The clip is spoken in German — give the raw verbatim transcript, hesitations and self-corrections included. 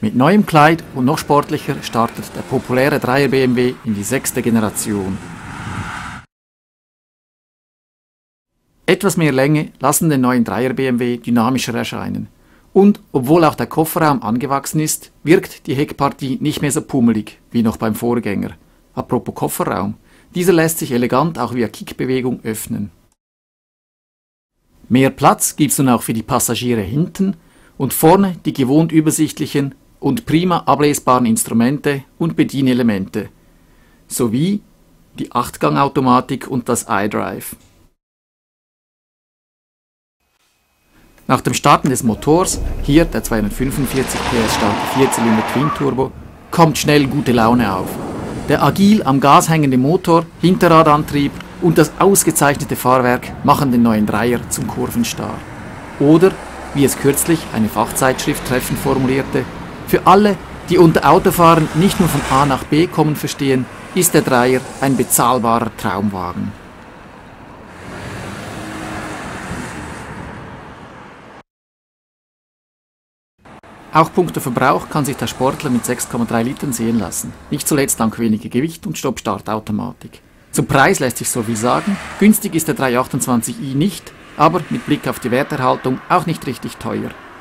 Mit neuem Kleid und noch sportlicher startet der populäre Dreier B M W in die sechste Generation. Etwas mehr Länge lassen den neuen Dreier B M W dynamischer erscheinen. Und obwohl auch der Kofferraum angewachsen ist, wirkt die Heckpartie nicht mehr so pummelig wie noch beim Vorgänger. Apropos Kofferraum, dieser lässt sich elegant auch via Kickbewegung öffnen. Mehr Platz gibt's nun auch für die Passagiere hinten und vorne die gewohnt übersichtlichen und prima ablesbaren Instrumente und Bedienelemente, sowie die Achtgang-Automatik und das iDrive. Nach dem Starten des Motors, hier der zweihundertfünfundvierzig P S starke Vierzylinder Twin Turbo, kommt schnell gute Laune auf. Der agil am Gas hängende Motor, Hinterradantrieb und das ausgezeichnete Fahrwerk machen den neuen Dreier zum Kurvenstar. Oder, wie es kürzlich eine Fachzeitschrift treffend formulierte, für alle, die unter Autofahren nicht nur von A nach B kommen verstehen, ist der Dreier ein bezahlbarer Traumwagen. Auch punkto Verbrauch kann sich der Sportler mit sechs Komma drei Litern sehen lassen, nicht zuletzt dank weniger Gewicht und Stopp-Start-Automatik. Zum Preis lässt sich so viel sagen, günstig ist der dreihundertachtundzwanzig i nicht, aber mit Blick auf die Werterhaltung auch nicht richtig teuer.